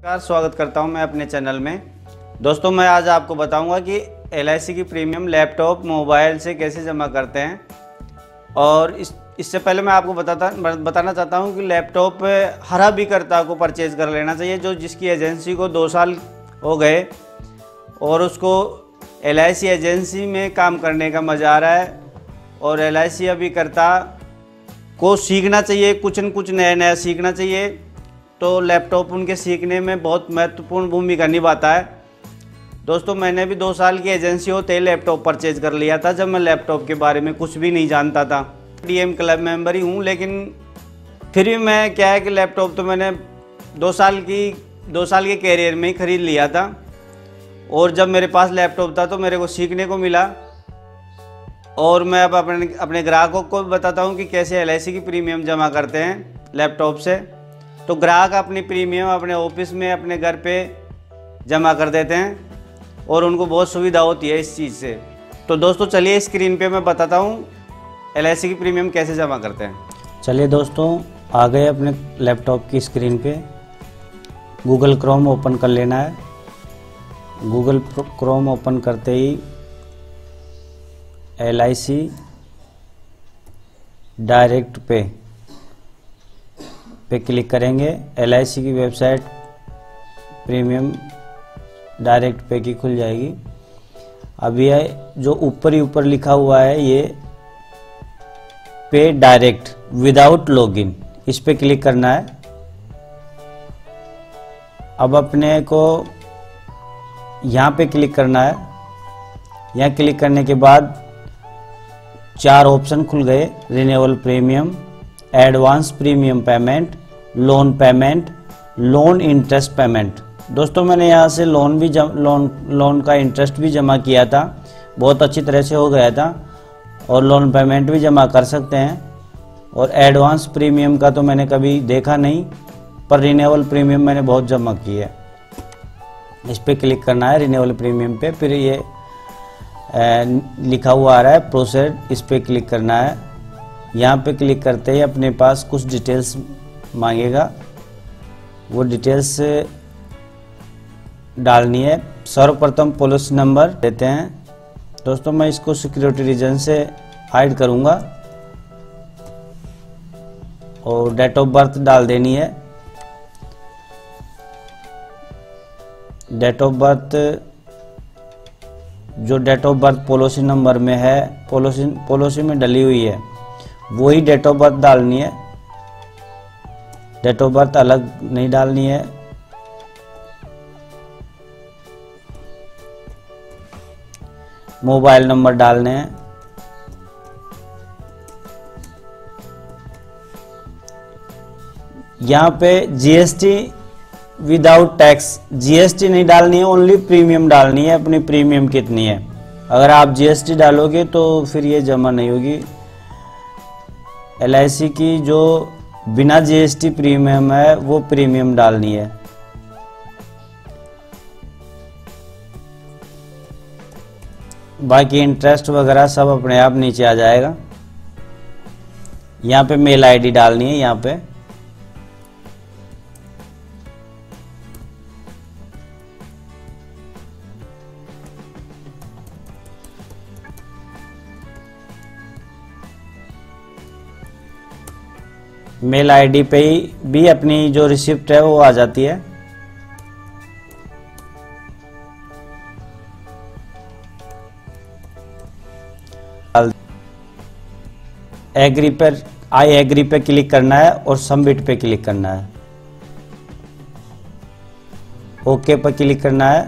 स्वागत करता हूं मैं अपने चैनल में। दोस्तों, मैं आज आपको बताऊंगा कि LIC की प्रीमियम लैपटॉप मोबाइल से कैसे जमा करते हैं। और इससे पहले मैं आपको बताना चाहता हूं कि लैपटॉप हर अभिकर्ता को परचेज़ कर लेना चाहिए जो जिसकी एजेंसी को 2 साल हो गए और उसको LIC एजेंसी में काम करने का मज़ा आ रहा है और LIC अभिकर्ता को सीखना चाहिए, कुछ न कुछ नया नया सीखना चाहिए। तो लैपटॉप उनके सीखने में बहुत महत्वपूर्ण भूमिका निभाता है। दोस्तों, मैंने भी 2 साल की एजेंसी होते ही लैपटॉप परचेज कर लिया था जब मैं लैपटॉप के बारे में कुछ भी नहीं जानता था। DM क्लब मेंबर ही हूँ, लेकिन फिर भी मैं क्या है कि लैपटॉप तो मैंने 2 साल के कैरियर में ही ख़रीद लिया था। और जब मेरे पास लैपटॉप था तो मेरे को सीखने को मिला। और मैं अब अपने ग्राहकों को बताता हूँ कि कैसे LIC की प्रीमियम जमा करते हैं लैपटॉप से। तो ग्राहक अपनी प्रीमियम अपने ऑफिस में, अपने घर पे जमा कर देते हैं और उनको बहुत सुविधा होती है इस चीज़ से। तो दोस्तों, चलिए स्क्रीन पे मैं बताता हूँ LIC की प्रीमियम कैसे जमा करते हैं। चलिए दोस्तों, आ गए अपने लैपटॉप की स्क्रीन पे। गूगल क्रोम ओपन कर लेना है। गूगल क्रोम ओपन करते ही LIC डायरेक्ट पे क्लिक करेंगे। LIC की वेबसाइट प्रीमियम डायरेक्ट पे की खुल जाएगी। अब ये जो ऊपर लिखा हुआ है ये पे डायरेक्ट विदाउट लॉगिन, इस पे क्लिक करना है। अब अपने को यहाँ पे क्लिक करना है। यहाँ क्लिक करने के बाद 4 ऑप्शन खुल गए: renewal premium, advance premium payment, loan payment, loan interest payment. दोस्तों, मैंने यहाँ से लोन का इंटरेस्ट भी जमा किया था, बहुत अच्छी तरह से हो गया था। और लोन पेमेंट भी जमा कर सकते हैं। और एडवांस प्रीमियम का तो मैंने कभी देखा नहीं, पर रिन्यूअल प्रीमियम मैंने बहुत जमा की है। इस पर क्लिक करना है रिन्यूअल प्रीमियम पे। फिर ये लिखा हुआ आ रहा है प्रोसीड, इस पर क्लिक करना है। यहाँ पे क्लिक करते ही अपने पास कुछ डिटेल्स मांगेगा, वो डिटेल्स डालनी है। सर्वप्रथम पॉलिसी नंबर देते हैं। दोस्तों, मैं इसको सिक्योरिटी रीजन से हाइड करूँगा। और डेट ऑफ बर्थ डाल देनी है। डेट ऑफ बर्थ, जो date of birth policy number में है, पॉलिसी में डली हुई है, वही डेट ऑफ बर्थ डालनी है। डेट ऑफ बर्थ अलग नहीं डालनी है। मोबाइल नंबर डालने हैं। यहाँ पे GST विदाउट टैक्स, GST नहीं डालनी है, ओनली प्रीमियम डालनी है, अपनी प्रीमियम कितनी है। अगर आप GST डालोगे तो फिर ये जमा नहीं होगी। LIC की जो बिना GST प्रीमियम है वो प्रीमियम डालनी है। बाकी इंटरेस्ट वगैरह सब अपने आप नीचे आ जाएगा। यहाँ पे मेल ID डालनी है। यहाँ पे मेल ID पे ही भी अपनी जो रिसिप्ट है वो आ जाती है। एग्री पर आई एग्री पे क्लिक करना है और सबमिट पे क्लिक करना है। ओके पर क्लिक करना है।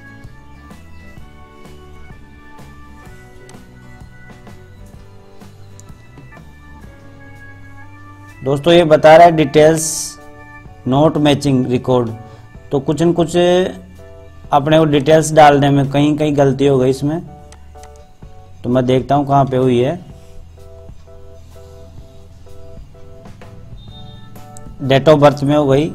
दोस्तों, ये बता रहा है डिटेल्स नोट मैचिंग रिकॉर्ड। तो कुछ न कुछ अपने को डिटेल्स डालने में कहीं गलती हो गई इसमें। तो मैं देखता हूँ कहाँ पे हुई है। डेट ऑफ बर्थ में हो गई।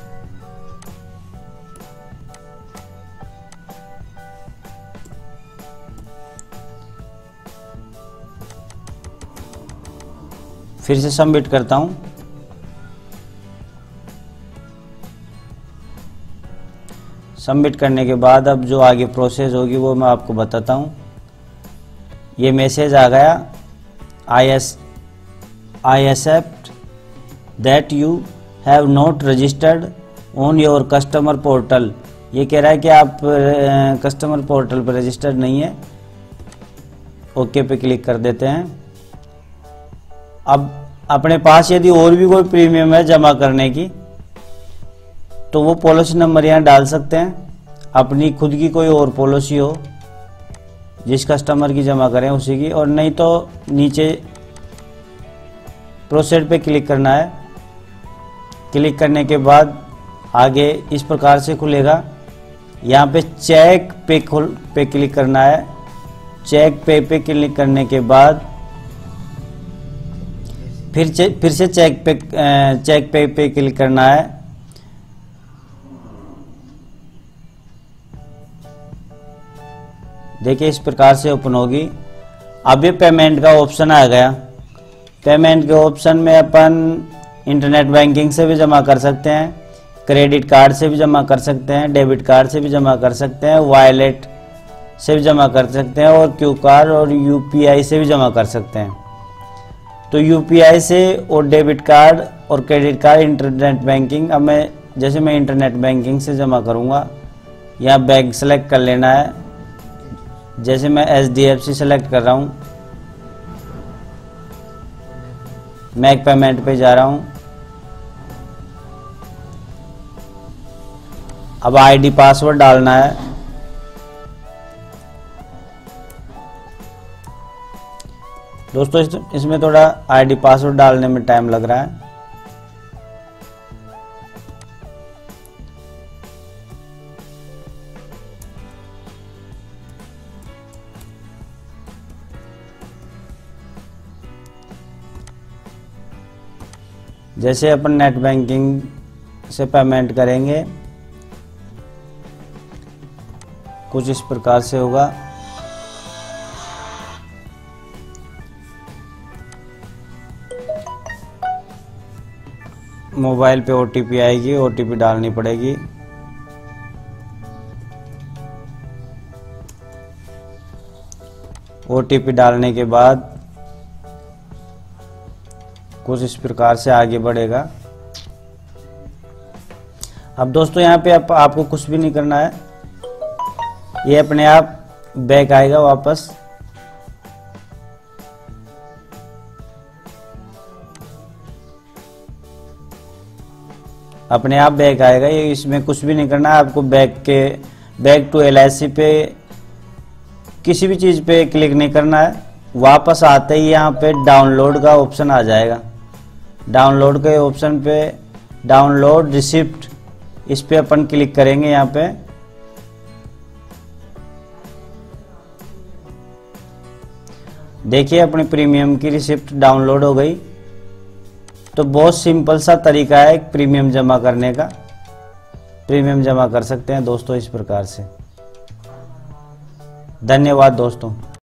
फिर से सबमिट करता हूं। सबमिट करने के बाद अब जो आगे प्रोसेस होगी वो मैं आपको बताता हूँ। ये मैसेज आ गया, I accept that you have not registered on your customer portal. ये कह रहा है कि आप कस्टमर पोर्टल पर रजिस्टर्ड नहीं है। ओके पे क्लिक कर देते हैं। अब अपने पास यदि और भी कोई प्रीमियम है जमा करने की तो वो पॉलिसी नंबर यहाँ डाल सकते हैं। अपनी खुद की कोई और पॉलिसी हो जिस कस्टमर की जमा करें उसी की, और नहीं तो नीचे प्रोसीड पे क्लिक करना है। क्लिक करने के बाद आगे इस प्रकार से खुलेगा। यहाँ पे चेक पे क्लिक करना है। चेक पे क्लिक करने के बाद फिर से चेक पे क्लिक करना है। देखिए इस प्रकार से ओपन होगी। अब ये पेमेंट का ऑप्शन आ गया। पेमेंट के ऑप्शन में अपन इंटरनेट बैंकिंग से भी जमा कर सकते हैं, क्रेडिट कार्ड से भी जमा कर सकते हैं, डेबिट कार्ड से भी जमा कर सकते हैं, वॉलेट से भी जमा कर सकते हैं, और क्यू कार्ड और यूपीआई से भी जमा कर सकते हैं। तो यूपीआई से और डेबिट कार्ड और क्रेडिट कार्ड इंटरनेट बैंकिंग, अब मैं इंटरनेट बैंकिंग से जमा करूँगा। यहाँ बैंक सेलेक्ट कर लेना है। जैसे मैं HDFC सेलेक्ट कर रहा हूँ, मेक पेमेंट पे जा रहा हूँ। अब आईडी पासवर्ड डालना है। दोस्तों इसमें थोड़ा आईडी पासवर्ड डालने में टाइम लग रहा है। जैसे अपन नेट बैंकिंग से पेमेंट करेंगे कुछ इस प्रकार से होगा। मोबाइल पे OTP आएगी, OTP डालनी पड़ेगी। OTP डालने के बाद कुछ इस प्रकार से आगे बढ़ेगा। अब दोस्तों यहाँ पे आपको कुछ भी नहीं करना है, ये अपने आप बैक आएगा वापस। अपने आप बैक आएगा, ये इसमें कुछ भी नहीं करना है आपको। बैक टू LIC पे किसी भी चीज़ पे क्लिक नहीं करना है। वापस आते ही यहाँ पे डाउनलोड का ऑप्शन आ जाएगा। डाउनलोड के ऑप्शन पे डाउनलोड रिसिप्ट, इस पे अपन क्लिक करेंगे। यहाँ पे देखिए अपनी प्रीमियम की रिसिप्ट डाउनलोड हो गई। तो बहुत सिंपल सा तरीका है प्रीमियम जमा करने का। प्रीमियम जमा कर सकते हैं दोस्तों इस प्रकार से। धन्यवाद दोस्तों।